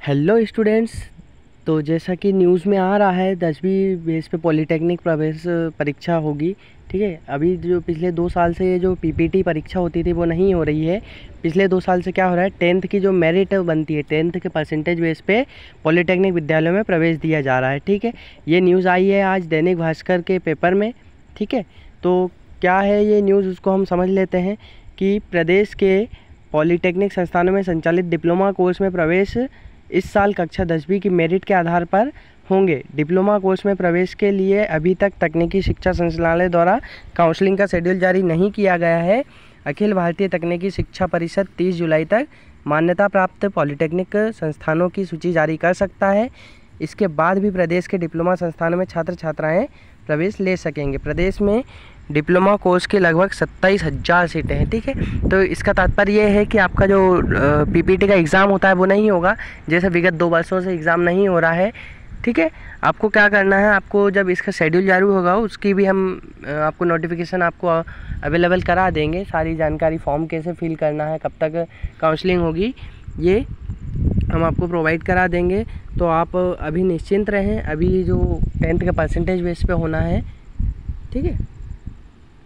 Hello students. तो जैसा कि न्यूज़ में आ रहा है 10वीं बेस पे पॉलीटेक्निक प्रवेश परीक्षा होगी। ठीक है, अभी जो पिछले 2 साल से ये जो पीपीटी परीक्षा होती थी वो नहीं हो रही है। पिछले 2 साल से क्या हो रहा है, 10th की जो मेरिट बनती है 10th के परसेंटेज बेस पे पॉलीटेक्निक विद्यालयों में प्रवेश दिया जा रहा है। ठीक है, ये न्यूज़ आई है आज दैनिक भास्कर के पेपर में। ठीक है, तो क्या है ये न्यूज़, उसको हम समझ लेते हैं कि प्रदेश के पॉलीटेक्निक संस्थानों में संचालित डिप्लोमा कोर्स में प्रवेश इस साल कक्षा 10वीं की मेरिट के आधार पर होंगे। डिप्लोमा कोर्स में प्रवेश के लिए अभी तक तकनीकी शिक्षा संचालनालय द्वारा काउंसलिंग का शेड्यूल जारी नहीं किया गया है। अखिल भारतीय तकनीकी शिक्षा परिषद 30 जुलाई तक मान्यता प्राप्त पॉलीटेक्निक संस्थानों की सूची जारी कर सकता है। इसके बाद भी प्रदेश के डिप्लोमा संस्थानों में छात्र छात्राएँ प्रवेश ले सकेंगे। प्रदेश में डिप्लोमा कोर्स की लगभग 27,000 सीटें हैं। ठीक है, तो इसका तात्पर्य ये है कि आपका जो पीपीटी का एग्ज़ाम होता है वो नहीं होगा, जैसे विगत 2 वर्षों से एग्ज़ाम नहीं हो रहा है। ठीक है, आपको क्या करना है, आपको जब इसका शेड्यूल जारी होगा उसकी भी हम आपको नोटिफिकेशन आपको अवेलेबल करा देंगे। सारी जानकारी, फॉर्म कैसे फिल करना है, कब तक काउंसलिंग होगी, ये हम आपको प्रोवाइड करा देंगे। तो आप अभी निश्चिंत रहें, अभी जो 10th के परसेंटेज बेस पे होना है। ठीक है।